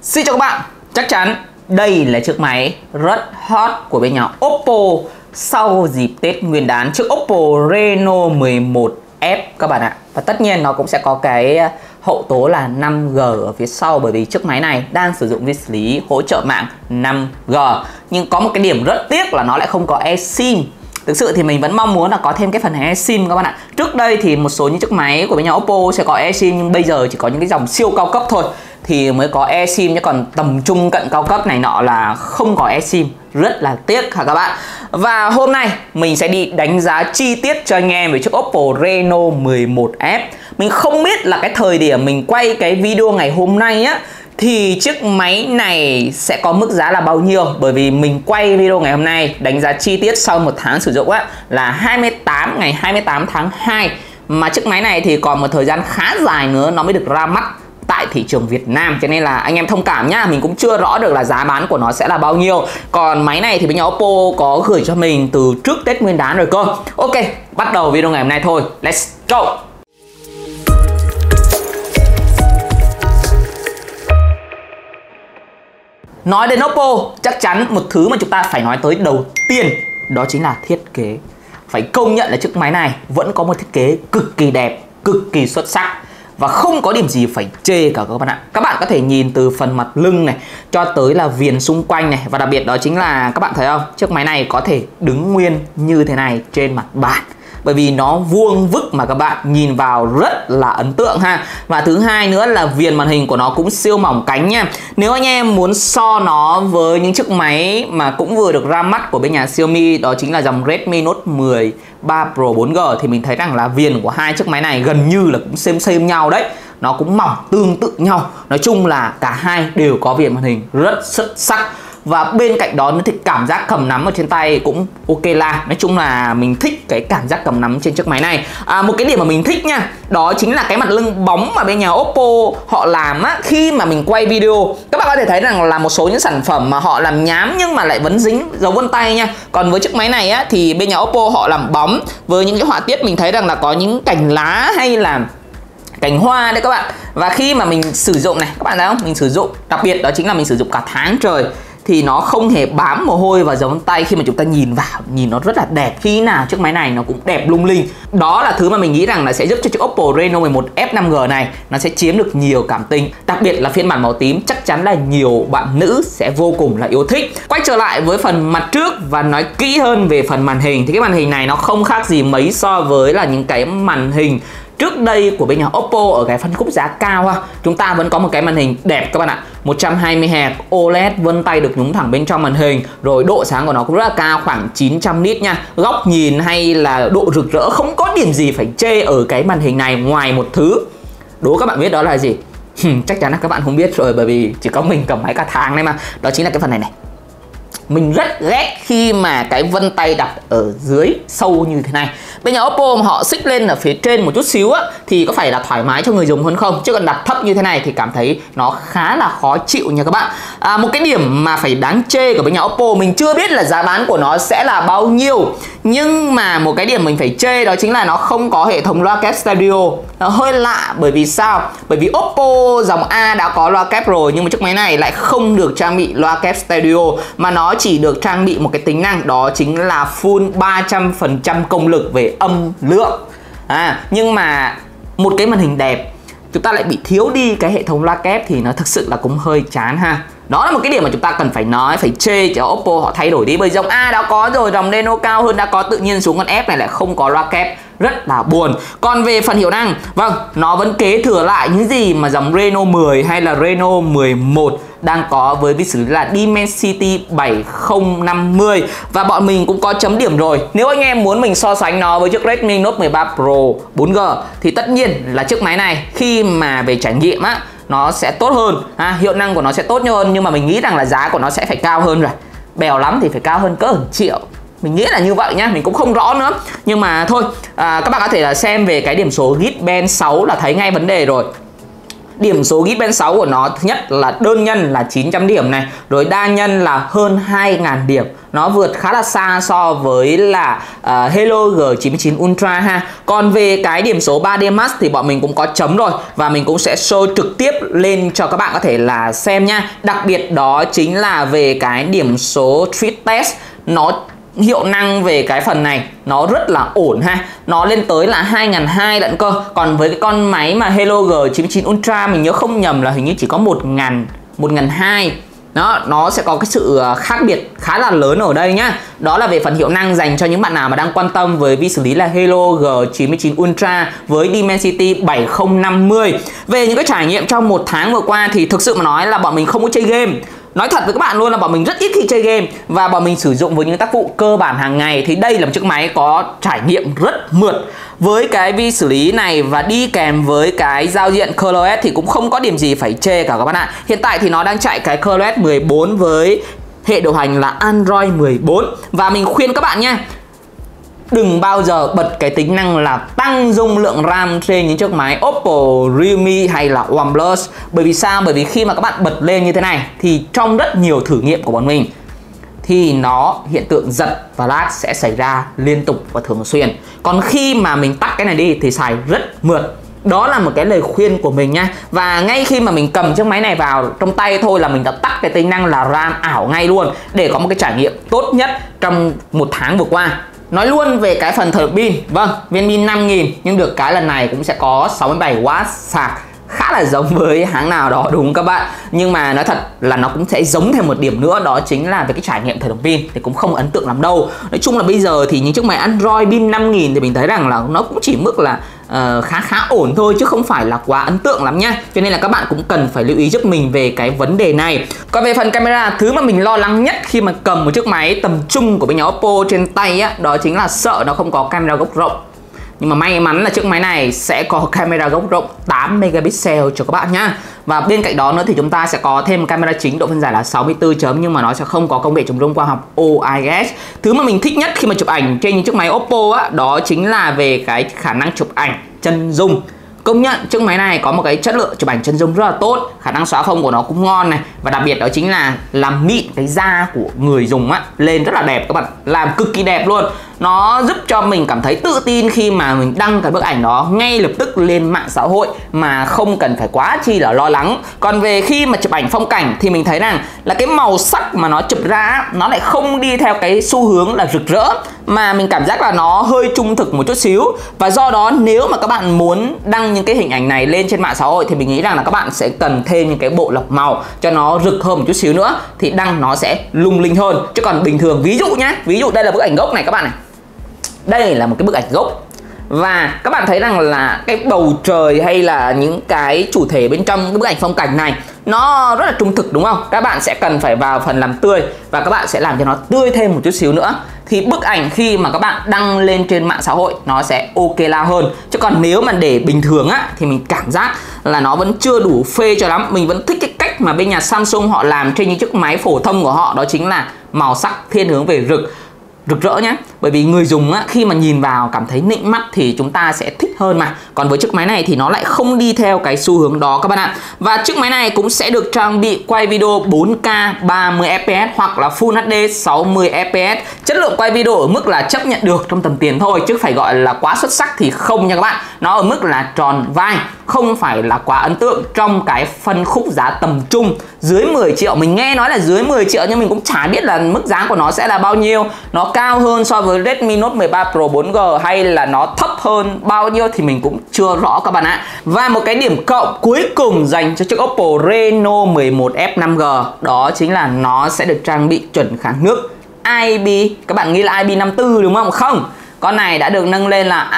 Xin chào các bạn, chắc chắn đây là chiếc máy rất hot của bên nhà Oppo sau dịp Tết Nguyên đán, chiếc Oppo Reno 11F các bạn ạ. Và tất nhiên nó cũng sẽ có cái hậu tố là 5G ở phía sau, bởi vì chiếc máy này đang sử dụng vi xử lý hỗ trợ mạng 5G. Nhưng có một cái điểm rất tiếc là nó lại không có eSIM. Thực sự thì mình vẫn mong muốn là có thêm cái phần eSIM các bạn ạ. Trước đây thì một số những chiếc máy của bên nhà Oppo sẽ có eSIM, nhưng bây giờ chỉ có những cái dòng siêu cao cấp thôi thì mới có eSIM, chứ còn tầm trung cận cao cấp này nọ là không có eSIM. Rất là tiếc hả các bạn. Và hôm nay mình sẽ đi đánh giá chi tiết cho anh em về chiếc Oppo Reno 11F. Mình không biết là cái thời điểm mình quay cái video ngày hôm nay á thì chiếc máy này sẽ có mức giá là bao nhiêu, bởi vì mình quay video ngày hôm nay đánh giá chi tiết sau một tháng sử dụng á là ngày 28 tháng 2, mà chiếc máy này thì còn một thời gian khá dài nữa nó mới được ra mắt tại thị trường Việt Nam, cho nên là anh em thông cảm nhá, mình cũng chưa rõ được là giá bán của nó sẽ là bao nhiêu. Còn máy này thì bên nhà Oppo có gửi cho mình từ trước Tết Nguyên đán rồi cơ. Ok, bắt đầu video ngày hôm nay thôi, let's go. Nói đến Oppo, chắc chắn một thứ mà chúng ta phải nói tới đầu tiên đó chính là thiết kế. Phải công nhận là chiếc máy này vẫn có một thiết kế cực kỳ đẹp, cực kỳ xuất sắc và không có điểm gì phải chê cả các bạn ạ. Các bạn có thể nhìn từ phần mặt lưng này cho tới là viền xung quanh này, và đặc biệt đó chính là các bạn thấy không, chiếc máy này có thể đứng nguyên như thế này trên mặt bàn, bởi vì nó vuông vức mà các bạn nhìn vào rất là ấn tượng ha. Và thứ hai nữa là viền màn hình của nó cũng siêu mỏng cánh nha. Nếu anh em muốn so nó với những chiếc máy mà cũng vừa được ra mắt của bên nhà Xiaomi, đó chính là dòng Redmi Note 10 3 Pro 4G, thì mình thấy rằng là viền của hai chiếc máy này gần như là cũng xem nhau đấy. Nó cũng mỏng tương tự nhau. Nói chung là cả hai đều có viền màn hình rất xuất sắc. Và bên cạnh đó thì cảm giác cầm nắm ở trên tay cũng ok la. Nói chung là mình thích cái cảm giác cầm nắm trên chiếc máy này. Một cái điểm mà mình thích nha, đó chính là cái mặt lưng bóng mà bên nhà Oppo họ làm á. Khi mà mình quay video, các bạn có thể thấy rằng là một số những sản phẩm mà họ làm nhám nhưng mà lại vẫn dính dấu vân tay nha. Còn với chiếc máy này á thì bên nhà Oppo họ làm bóng với những cái họa tiết mình thấy rằng là có những cành lá hay là cành hoa đấy các bạn. Và khi mà mình sử dụng này, các bạn thấy không, mình sử dụng đặc biệt đó chính là mình sử dụng cả tháng trời thì nó không hề bám mồ hôi vào dấu vân tay. Khi mà chúng ta nhìn vào, nhìn nó rất là đẹp, khi nào chiếc máy này nó cũng đẹp lung linh. Đó là thứ mà mình nghĩ rằng là sẽ giúp cho chiếc Oppo Reno 11F 5G này nó sẽ chiếm được nhiều cảm tình. Đặc biệt là phiên bản màu tím chắc chắn là nhiều bạn nữ sẽ vô cùng là yêu thích. Quay trở lại với phần mặt trước và nói kỹ hơn về phần màn hình, thì cái màn hình này nó không khác gì mấy so với là những cái màn hình trước đây của bên nhà Oppo ở cái phân khúc giá cao ha. Chúng ta vẫn có một cái màn hình đẹp các bạn ạ, 120Hz OLED, vân tay được nhúng thẳng bên trong màn hình, rồi độ sáng của nó cũng rất là cao, khoảng 900 nit nha. Góc nhìn hay là độ rực rỡ không có điểm gì phải chê ở cái màn hình này, ngoài một thứ. Đố các bạn biết đó là gì? Chắc chắn là các bạn không biết rồi, bởi vì chỉ có mình cầm máy cả tháng này mà. Đó chính là cái phần này này. Mình rất ghét khi mà cái vân tay đặt ở dưới sâu như thế này. Bên nhà Oppo mà họ xích lên ở phía trên một chút xíu á thì có phải là thoải mái cho người dùng hơn không? Chứ còn đặt thấp như thế này thì cảm thấy nó khá là khó chịu nha các bạn. Một cái điểm mà phải đáng chê của bên nhà Oppo, mình chưa biết là giá bán của nó sẽ là bao nhiêu, nhưng mà một cái điểm mình phải chê đó chính là nó không có hệ thống loa kép stereo. Nó hơi lạ, bởi vì sao? Bởi vì Oppo dòng A đã có loa kép rồi, nhưng mà chiếc máy này lại không được trang bị loa kép stereo, mà nó chỉ được trang bị một cái tính năng đó chính là full 300% công lực về âm lượng. Nhưng mà một cái màn hình đẹp chúng ta lại bị thiếu đi cái hệ thống loa kép thì nó thực sự là cũng hơi chán ha. Đó là một cái điểm mà chúng ta cần phải nói, phải chê cho Oppo họ thay đổi đi. Bởi dòng A đã có rồi, dòng Reno cao hơn đã có, tự nhiên xuống con F này lại không có loa kép, rất là buồn. Còn về phần hiệu năng, vâng, nó vẫn kế thừa lại những gì mà dòng Reno 10 hay là Reno 11 đang có với vi xử lý là Dimensity 7050. Và bọn mình cũng có chấm điểm rồi. Nếu anh em muốn mình so sánh nó với chiếc Redmi Note 13 Pro 4G thì tất nhiên là chiếc máy này khi mà về trải nghiệm á nó sẽ tốt hơn, hiệu năng của nó sẽ tốt hơn, nhưng mà mình nghĩ rằng là giá của nó sẽ phải cao hơn rồi. Bèo lắm thì phải cao hơn cỡ 1 triệu. Mình nghĩ là như vậy nhá, mình cũng không rõ nữa. Nhưng mà thôi, các bạn có thể là xem về cái điểm số Geekbench 6 là thấy ngay vấn đề rồi. Điểm số Geekbench 6 của nó thứ nhất là đơn nhân là 900 điểm này, rồi đa nhân là hơn 2.000 điểm. Nó vượt khá là xa so với là Halo G99 Ultra ha. Còn về cái điểm số 3D Max thì bọn mình cũng có chấm rồi, và mình cũng sẽ show trực tiếp lên cho các bạn có thể là xem nha. Đặc biệt đó chính là về cái điểm số Street Test, nó hiệu năng về cái phần này nó rất là ổn ha. Nó lên tới là 2.200 lận cơ. Còn với cái con máy mà Halo G99 Ultra mình nhớ không nhầm là hình như chỉ có 1.200. Đó, nó sẽ có cái sự khác biệt khá là lớn ở đây nhá. Đó là về phần hiệu năng dành cho những bạn nào mà đang quan tâm với vi xử lý là Halo G99 Ultra với Dimensity 7050. Về những cái trải nghiệm trong một tháng vừa qua thì thực sự mà nói là bọn mình không có chơi game. Nói thật với các bạn luôn là bọn mình rất ít khi chơi game, và bọn mình sử dụng với những tác vụ cơ bản hàng ngày. Thì đây là một chiếc máy có trải nghiệm rất mượt. Với cái vi xử lý này và đi kèm với cái giao diện ColorOS thì cũng không có điểm gì phải chê cả các bạn ạ. Hiện tại thì nó đang chạy cái ColorOS 14 với hệ điều hành là Android 14. Và mình khuyên các bạn nha, đừng bao giờ bật cái tính năng là tăng dung lượng RAM trên những chiếc máy Oppo, Realme hay là OnePlus. Bởi vì sao? Bởi vì khi mà các bạn bật lên như thế này thì trong rất nhiều thử nghiệm của bọn mình thì nó hiện tượng giật và lag sẽ xảy ra liên tục và thường xuyên. Còn khi mà mình tắt cái này đi thì xài rất mượt. Đó là một cái lời khuyên của mình nha. Và ngay khi mà mình cầm chiếc máy này vào trong tay thôi là mình đã tắt cái tính năng là RAM ảo ngay luôn, để có một cái trải nghiệm tốt nhất trong một tháng vừa qua. Nói luôn về cái phần thời lượng pin. Vâng, viên pin 5000 nhưng được cái lần này cũng sẽ có 67W sạc, khá là giống với hãng nào đó đúng không các bạn. Nhưng mà nói thật là nó cũng sẽ giống thêm một điểm nữa, đó chính là về cái trải nghiệm thời lượng pin thì cũng không ấn tượng lắm đâu. Nói chung là bây giờ thì những chiếc máy Android pin 5000 thì mình thấy rằng là nó cũng chỉ mức là khá ổn thôi, chứ không phải là quá ấn tượng lắm nha. Cho nên là các bạn cũng cần phải lưu ý giúp mình về cái vấn đề này. Còn về phần camera, thứ mà mình lo lắng nhất khi mà cầm một chiếc máy tầm trung của bên nhà Oppo trên tay á, đó chính là sợ nó không có camera góc rộng. Nhưng mà may mắn là chiếc máy này sẽ có camera góc rộng 8 megapixel cho các bạn nhá. Và bên cạnh đó nữa thì chúng ta sẽ có thêm camera chính độ phân giải là 64 chấm, nhưng mà nó sẽ không có công nghệ chống rung quang học OIS. Thứ mà mình thích nhất khi mà chụp ảnh trên những chiếc máy Oppo á, đó chính là về cái khả năng chụp ảnh chân dung. Công nhận chiếc máy này có một cái chất lượng chụp ảnh chân dung rất là tốt, khả năng xóa phông của nó cũng ngon này, và đặc biệt đó chính là làm mịn cái da của người dùng á lên rất là đẹp các bạn, làm cực kỳ đẹp luôn. Nó giúp cho mình cảm thấy tự tin khi mà mình đăng cái bức ảnh đó ngay lập tức lên mạng xã hội mà không cần phải quá chi là lo lắng. Còn về khi mà chụp ảnh phong cảnh thì mình thấy rằng là cái màu sắc mà nó chụp ra nó lại không đi theo cái xu hướng là rực rỡ, mà mình cảm giác là nó hơi trung thực một chút xíu. Và do đó nếu mà các bạn muốn đăng những cái hình ảnh này lên trên mạng xã hội thì mình nghĩ rằng là các bạn sẽ cần thêm những cái bộ lọc màu cho nó rực hơn một chút xíu nữa, thì đăng nó sẽ lung linh hơn. Chứ còn bình thường ví dụ nhá, ví dụ đây là bức ảnh gốc này các bạn này, đây là một cái bức ảnh gốc, và các bạn thấy rằng là cái bầu trời hay là những cái chủ thể bên trong cái bức ảnh phong cảnh này nó rất là trung thực đúng không? Các bạn sẽ cần phải vào phần làm tươi và các bạn sẽ làm cho nó tươi thêm một chút xíu nữa, thì bức ảnh khi mà các bạn đăng lên trên mạng xã hội nó sẽ ok la hơn. Chứ còn nếu mà để bình thường á thì mình cảm giác là nó vẫn chưa đủ phê cho lắm. Mình vẫn thích cái cách mà bên nhà Samsung họ làm trên những chiếc máy phổ thông của họ, đó chính là màu sắc thiên hướng về rực rỡ nhé. Bởi vì người dùng á, khi mà nhìn vào cảm thấy nịnh mắt thì chúng ta sẽ thích hơn mà. Còn với chiếc máy này thì nó lại không đi theo cái xu hướng đó các bạn ạ. Và chiếc máy này cũng sẽ được trang bị quay video 4K 30 fps hoặc là Full HD 60 fps. Chất lượng quay video ở mức là chấp nhận được trong tầm tiền thôi, chứ phải gọi là quá xuất sắc thì không nha các bạn. Nó ở mức là tròn vai, không phải là quá ấn tượng trong cái phân khúc giá tầm trung dưới 10 triệu. Mình nghe nói là dưới 10 triệu nhưng mình cũng chả biết là mức giá của nó sẽ là bao nhiêu. Nó cao hơn so với Redmi Note 13 Pro 4G hay là nó thấp hơn bao nhiêu thì mình cũng chưa rõ các bạn ạ. Và một cái điểm cộng cuối cùng dành cho chiếc Oppo Reno 11F 5G, đó chính là nó sẽ được trang bị chuẩn kháng nước IP. Các bạn nghĩ là IP54 đúng không? Không, con này đã được nâng lên là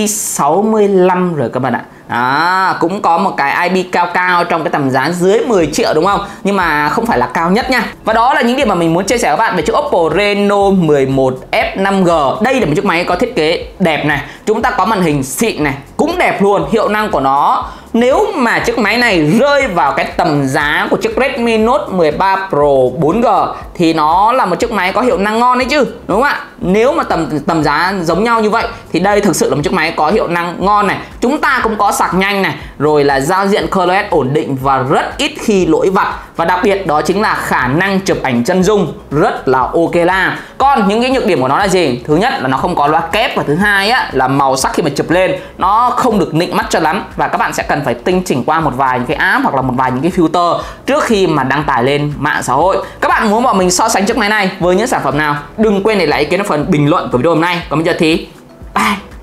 IP65 rồi các bạn ạ. Cũng có một cái IP cao trong cái tầm giá dưới 10 triệu đúng không? Nhưng mà không phải là cao nhất nha. Và đó là những điểm mà mình muốn chia sẻ với các bạn về chiếc Oppo Reno 11F 5G. Đây là một chiếc máy có thiết kế đẹp này, chúng ta có màn hình xịn này, cũng đẹp luôn. Hiệu năng của nó, nếu mà chiếc máy này rơi vào cái tầm giá của chiếc Redmi Note 13 Pro 4G thì nó là một chiếc máy có hiệu năng ngon đấy chứ, đúng không ạ? Nếu mà tầm giá giống nhau như vậy thì đây thực sự là một chiếc máy có hiệu năng ngon này. Chúng ta cũng có sạc nhanh này, rồi là giao diện ColorOS ổn định và rất ít khi lỗi vặt. Và đặc biệt đó chính là khả năng chụp ảnh chân dung rất là ok la. Còn những cái nhược điểm của nó là gì? Thứ nhất là nó không có loa kép, và thứ hai á là màu sắc khi mà chụp lên nó không được nịnh mắt cho lắm, và các bạn sẽ cần phải tinh chỉnh qua một vài những cái app hoặc là một vài những cái filter trước khi mà đăng tải lên mạng xã hội. Các bạn muốn bọn mình so sánh chiếc máy này với những sản phẩm nào, đừng quên để lại ý kiến ở phần bình luận của video hôm nay. Còn bây giờ thì bye.